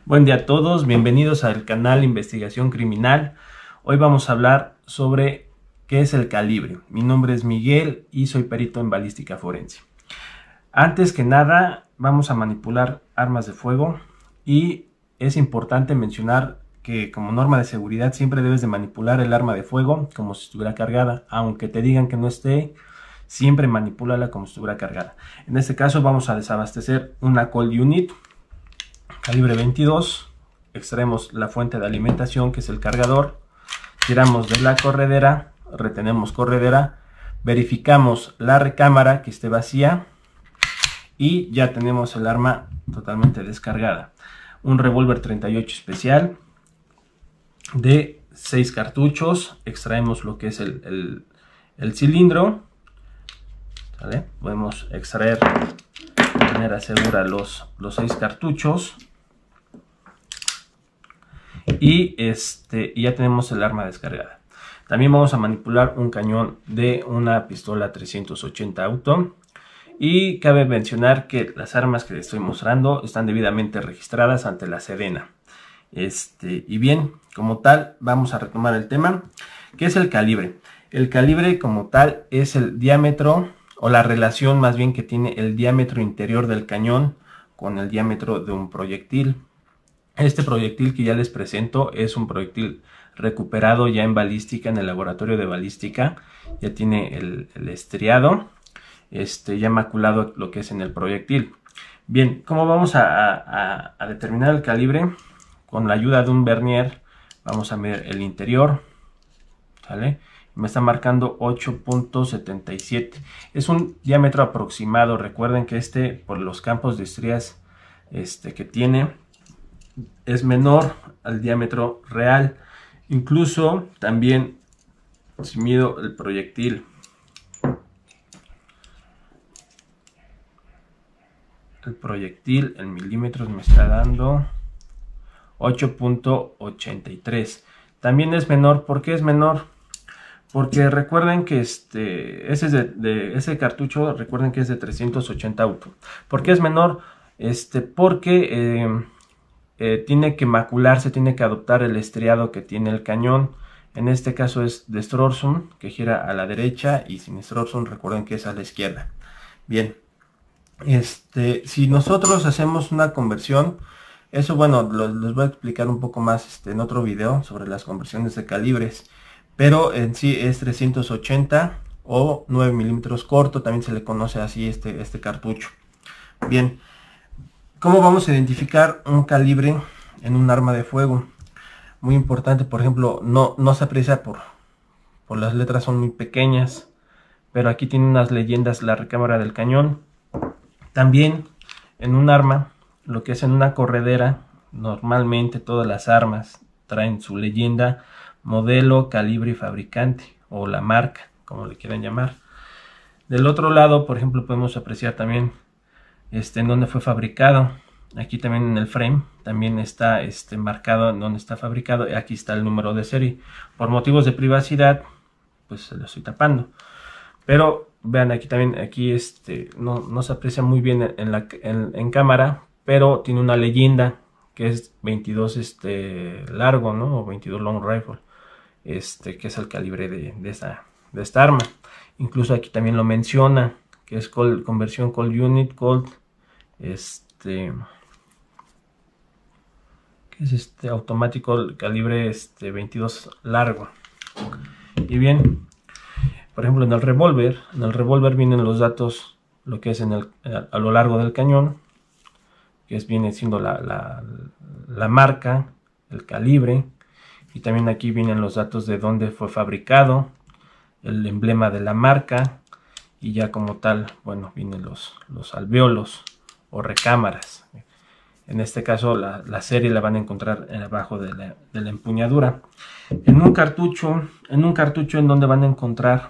Buen día a todos, bienvenidos al canal Investigación Criminal. Hoy vamos a hablar sobre qué es el calibre. Mi nombre es Miguel y soy perito en balística forense. Antes que nada, vamos a manipular armas de fuego y es importante mencionar que como norma de seguridad siempre debes de manipular el arma de fuego como si estuviera cargada. Aunque te digan que no esté, siempre manipúlala como si estuviera cargada. En este caso vamos a desabastecer una Colt Unit calibre 22, extraemos la fuente de alimentación que es el cargador, tiramos de la corredera, retenemos corredera, verificamos la recámara que esté vacía y ya tenemos el arma totalmente descargada. Un revólver 38 especial de 6 cartuchos, extraemos lo que es el cilindro, ¿vale? Podemos extraer de manera segura los 6 cartuchos. Y ya tenemos el arma descargada. También vamos a manipular un cañón de una pistola 380 auto. Y cabe mencionar que las armas que les estoy mostrando están debidamente registradas ante la Sedena. Y bien, como tal, vamos a retomar el tema. ¿Qué es el calibre? El calibre como tal es el diámetro, o la relación más bien que tiene el diámetro interior del cañón con el diámetro de un proyectil. Este proyectil que ya les presento es un proyectil recuperado ya en balística, en el laboratorio de balística. Ya tiene el estriado, ya maculado lo que es en el proyectil. Bien, ¿cómo vamos a determinar el calibre? Con la ayuda de un vernier vamos a medir el interior, ¿sale? Me está marcando 8.77. Es un diámetro aproximado. Recuerden que por los campos de estrías que tiene, es menor al diámetro real. Incluso también si mido el proyectil, en milímetros me está dando 8.83. También es menor. ¿Por qué es menor? Porque recuerden que ese cartucho, recuerden que es de 380 auto. ¿Por qué es menor? Porque tiene que macularse, tiene que adoptar el estriado que tiene el cañón. En este caso es de Strorsum, que gira a la derecha, y sin Strorsum recuerden que es a la izquierda. Bien, si nosotros hacemos una conversión, eso bueno, les voy a explicar un poco más en otro video sobre las conversiones de calibres. Pero en sí es 380 o 9 milímetros corto, también se le conoce así este cartucho. Bien, ¿cómo vamos a identificar un calibre en un arma de fuego? Muy importante, por ejemplo, no se aprecia por las letras, son muy pequeñas, pero aquí tiene unas leyendas la recámara del cañón. También en un arma, lo que es en una corredera, normalmente todas las armas traen su leyenda, modelo, calibre y fabricante, o la marca, como le quieran llamar. Del otro lado, por ejemplo, podemos apreciar también en dónde fue fabricado. Aquí también en el frame también está marcado en dónde está fabricado. Aquí está el número de serie. Por motivos de privacidad, pues se lo estoy tapando. Pero vean aquí también, aquí no se aprecia muy bien en cámara, pero tiene una leyenda que es 22 largo, ¿no? O 22 long rifle, que es el calibre de esta arma. Incluso aquí también lo menciona, que es conversión Colt Unit, Colt, que es automático, calibre 22 largo. Y bien, por ejemplo en el revólver vienen los datos, lo que es a lo largo del cañón, que viene siendo la marca, el calibre, y también aquí vienen los datos de dónde fue fabricado, el emblema de la marca, y ya como tal, bueno, vienen los alvéolos o recámaras. En este caso la serie la van a encontrar abajo de la empuñadura. En un cartucho en donde van a encontrar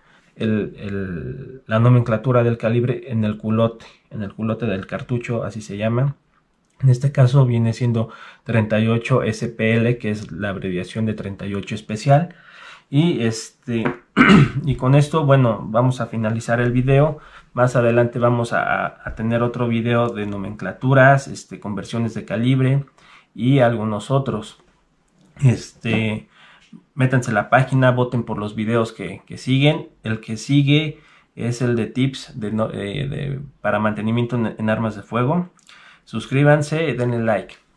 la nomenclatura del calibre, en el culote del cartucho, así se llama. En este caso viene siendo 38 SPL, que es la abreviación de 38 especial. Y y con esto, bueno, vamos a finalizar el video. Más adelante vamos a tener otro video de nomenclaturas, conversiones de calibre, y algunos otros. Métanse a la página, voten por los videos que siguen. El que sigue es el de tips para mantenimiento en armas de fuego. Suscríbanse, denle like.